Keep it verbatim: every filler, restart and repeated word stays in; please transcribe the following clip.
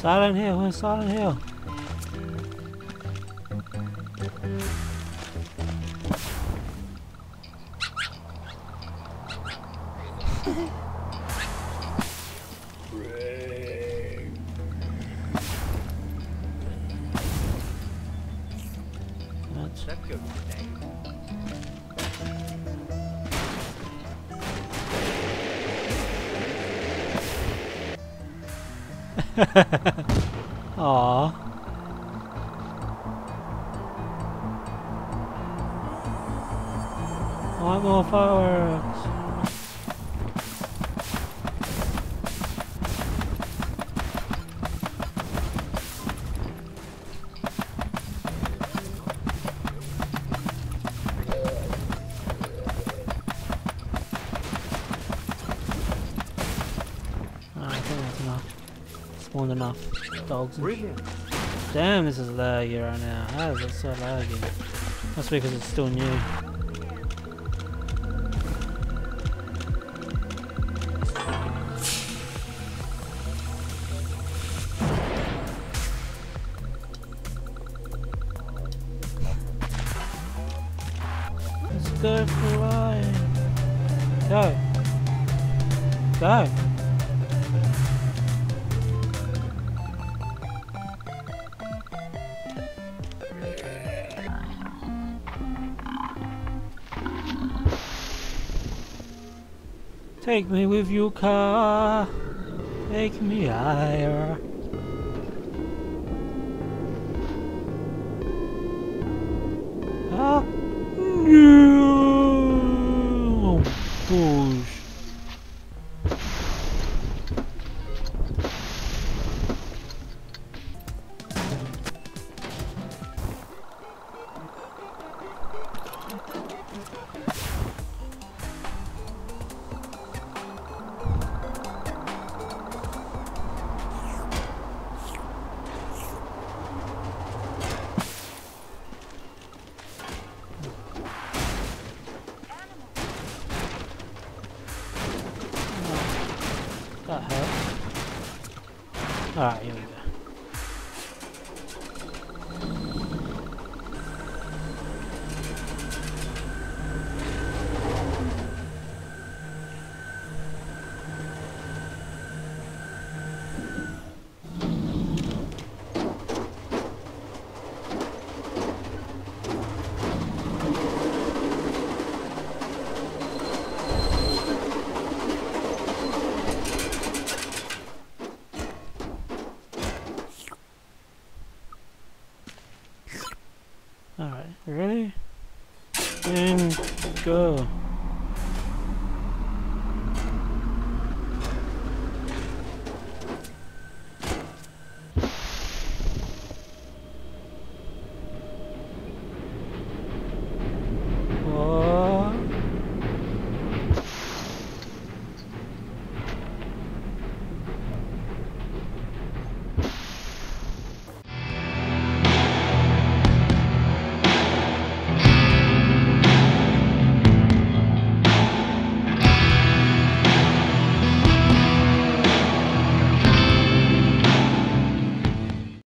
Silent Hill, where's Silent Hill? That's That's good. Aww. I want more fireworks. I think that's enough. Spawned enough dogs. And damn, this is laggy right now. How is it so laggy? That's because it's still new. Let's go flying. Go. Go. Take me with your car, take me higher. Ah, no! Push. That hurt. Alright, here we go. Alright, ready? And go.